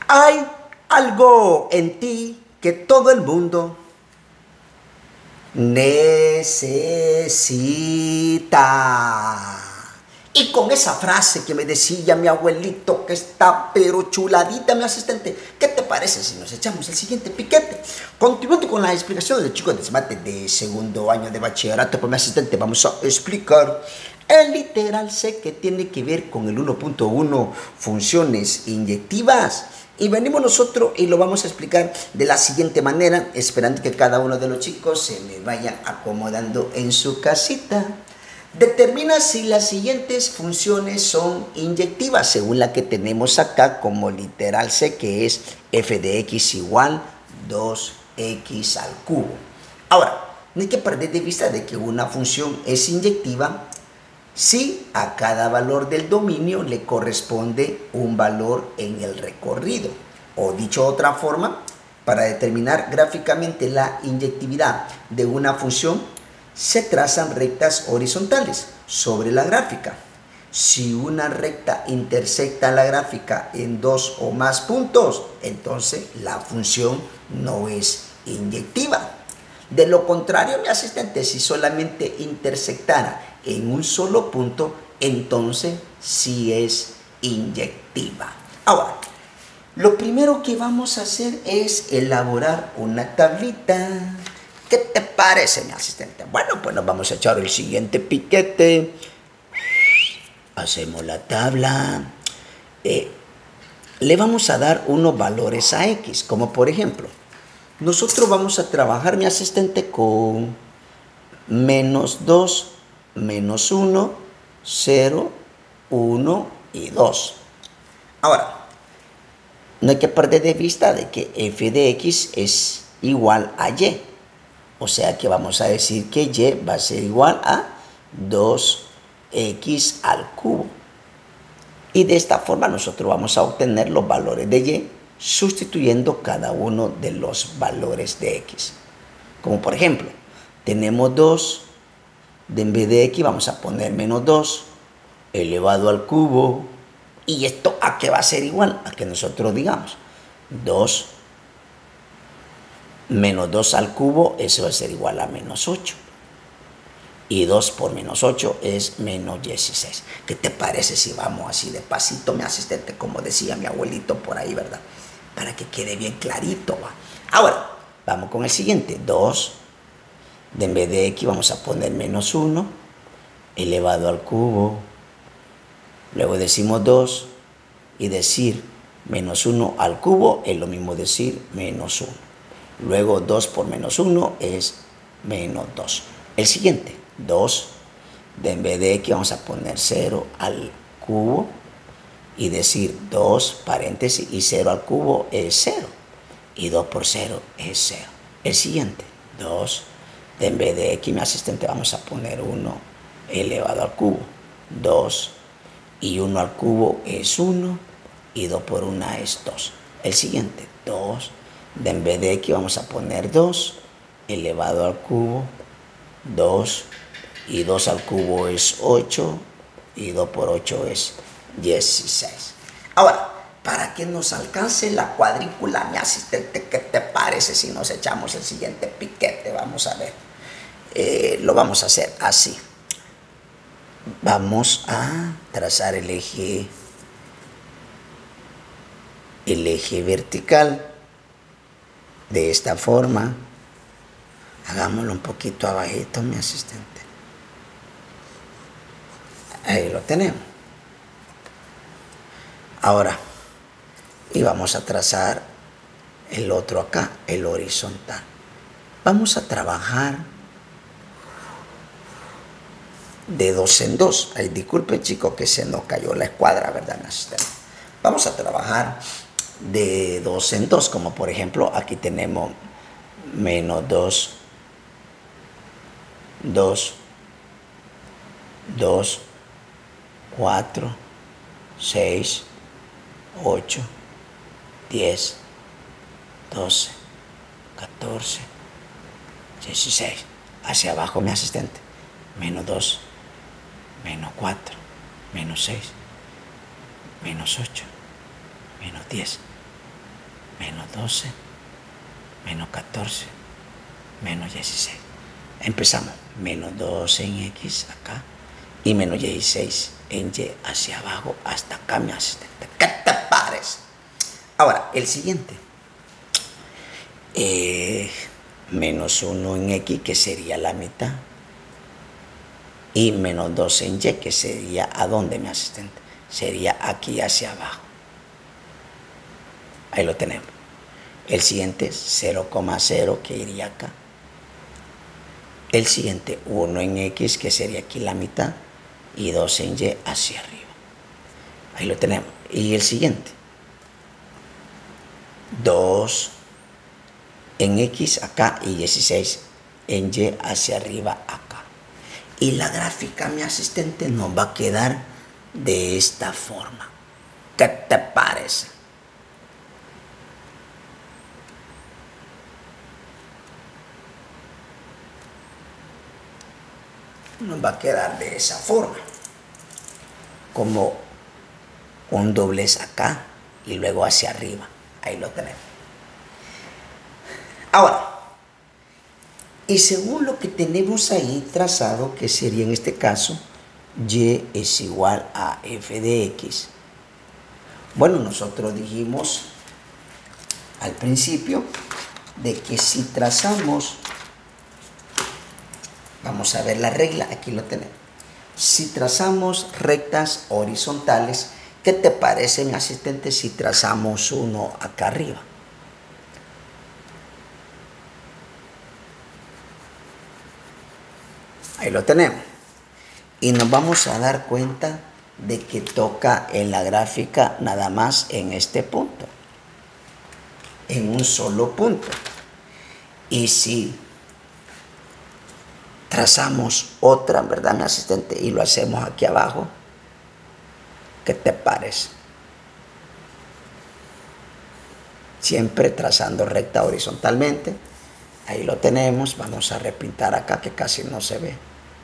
Hay algo en ti que todo el mundo necesita. Y con esa frase que me decía mi abuelito, que está pero chuladita, mi asistente, ¿qué te parece si nos echamos el siguiente piquete? Continuando con la explicación del chico de mate de segundo año de bachillerato, pues mi asistente, vamos a explicar el literal C, que tiene que ver con el 1.1, funciones inyectivas. Y venimos nosotros y lo vamos a explicar de la siguiente manera, esperando que cada uno de los chicos se me vaya acomodando en su casita. Determina si las siguientes funciones son inyectivas, según la que tenemos acá como literal C, que es f de x igual 2x al cubo. Ahora, no hay que perder de vista de que una función es inyectiva si a cada valor del dominio le corresponde un valor en el recorrido. O dicho de otra forma, para determinar gráficamente la inyectividad de una función, se trazan rectas horizontales sobre la gráfica. Si una recta intersecta la gráfica en dos o más puntos, entonces la función no es inyectiva. De lo contrario, mi asistente, si solamente intersectara en un solo punto, entonces sí es inyectiva. Ahora, lo primero que vamos a hacer es elaborar una tablita. ¿Qué te parece, mi asistente? Bueno, pues nos vamos a echar el siguiente piquete. Hacemos la tabla. Le vamos a dar unos valores a X, como por ejemplo, nosotros vamos a trabajar, mi asistente, con -2, -1, 0, 1 y 2. Ahora, no hay que perder de vista de que f de x es igual a y. O sea que vamos a decir que y va a ser igual a 2x al cubo. Y de esta forma nosotros vamos a obtener los valores de y sustituyendo cada uno de los valores de x. Como por ejemplo, tenemos 2, en vez de x vamos a poner -2 elevado al cubo. ¿Y esto a qué va a ser igual? A que nosotros digamos 2 menos 2 al cubo, eso va a ser igual a -8. Y 2 por -8 es -16. ¿Qué te parece si vamos así de pasito, mi asistente? Como decía mi abuelito por ahí, ¿verdad? Para que quede bien clarito, ¿va? Ahora, vamos con el siguiente. 2, en vez de x vamos a poner -1 elevado al cubo. Luego decimos 2 y decir -1 al cubo es lo mismo decir -1. Luego 2 por -1 es -2. El siguiente, 2, en vez de x vamos a poner 0 al cubo y decir 2, paréntesis, y 0 al cubo es 0. Y 2 por 0 es 0. El siguiente, 2, en vez de x, mi asistente, vamos a poner 1 elevado al cubo. 2 y 1 al cubo es 1 y 2 por 1 es 2. El siguiente, 2, en vez de x vamos a poner 2 elevado al cubo. 2 y 2 al cubo es 8 y 2 por 8 es 16. Ahora, para que nos alcance la cuadrícula, mi asistente, ¿qué te parece si nos echamos el siguiente piquete? Vamos a ver. Lo vamos a hacer así. Vamos a trazar el eje vertical de esta forma. Hagámoslo un poquito abajito, mi asistente. Ahí lo tenemos. Ahora, y vamos a trazar el otro acá, el horizontal. Vamos a trabajar de 2 en 2. Ay, disculpen, chicos, que se nos cayó la escuadra, ¿verdad, mi asistente? Vamos a trabajar de 2 en 2, como por ejemplo, aquí tenemos -2, 2, 2, 4, 6, 8, 10, 12, 14, 16. Hacia abajo, mi asistente. -2, -4, -6, -8, -10, menos 12, menos 14, menos 16. Empezamos, menos 12 en X acá y menos 16 en Y hacia abajo hasta acá, mi asistente. ¿Qué te parece? Ahora, el siguiente. Menos 1 en X, que sería la mitad. Y menos 12 en Y, que sería, ¿a dónde, mi asistente? Sería aquí hacia abajo. Ahí lo tenemos. El siguiente, 0,0, que iría acá. El siguiente, 1 en X, que sería aquí la mitad. Y 2 en Y hacia arriba. Ahí lo tenemos. Y el siguiente, 2 en X acá y 16 en Y hacia arriba acá. Y la gráfica, mi asistente, nos va a quedar de esta forma. ¿Qué te parece? Nos va a quedar de esa forma. Como un doblez acá y luego hacia arriba. Ahí lo tenemos. Ahora, y según lo que tenemos ahí trazado, que sería en este caso, Y es igual a f de x. Bueno, nosotros dijimos al principio de que si trazamos, vamos a ver la regla, aquí lo tenemos. Si trazamos rectas horizontales, ¿qué te parece, mi asistente, si trazamos uno acá arriba? Ahí lo tenemos. Y nos vamos a dar cuenta de que toca en la gráfica nada más en este punto. En un solo punto. Y si trazamos otra, ¿verdad, mi asistente? Y lo hacemos aquí abajo, ¿qué te parece? Siempre trazando recta horizontalmente. Ahí lo tenemos. Vamos a repintar acá que casi no se ve.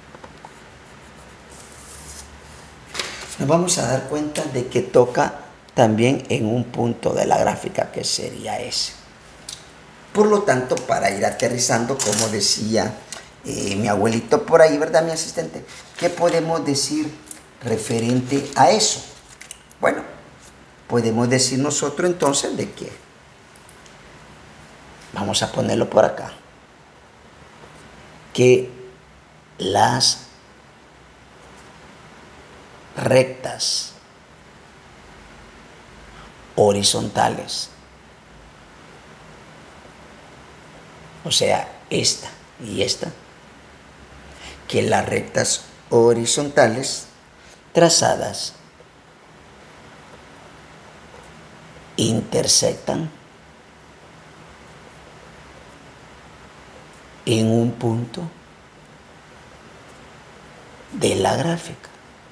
Nos vamos a dar cuenta de que toca también en un punto de la gráfica que sería ese. Por lo tanto, para ir aterrizando, como decía mi abuelito por ahí, ¿verdad, mi asistente? ¿Qué podemos decir referente a eso? Bueno, podemos decir nosotros entonces de que, vamos a ponerlo por acá, que las rectas horizontales, o sea, esta y esta, que las rectas horizontales trazadas intersectan en un punto de la gráfica.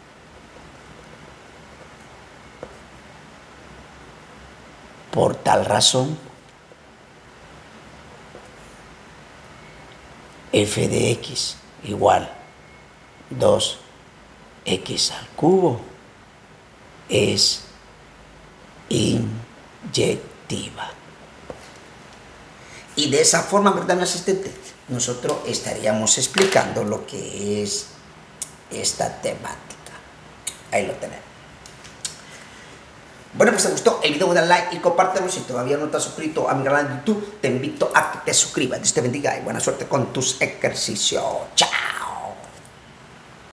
Por tal razón, f de x igual 2x al cubo es inyectiva. Y de esa forma, ¿verdad, mi asistente? Nosotros estaríamos explicando lo que es esta temática. Ahí lo tenemos. Bueno, pues te gustó el video, dale like y compártelo. Si todavía no te has suscrito a mi canal de YouTube, te invito a que te suscribas. Dios te bendiga y buena suerte con tus ejercicios. ¡Chao!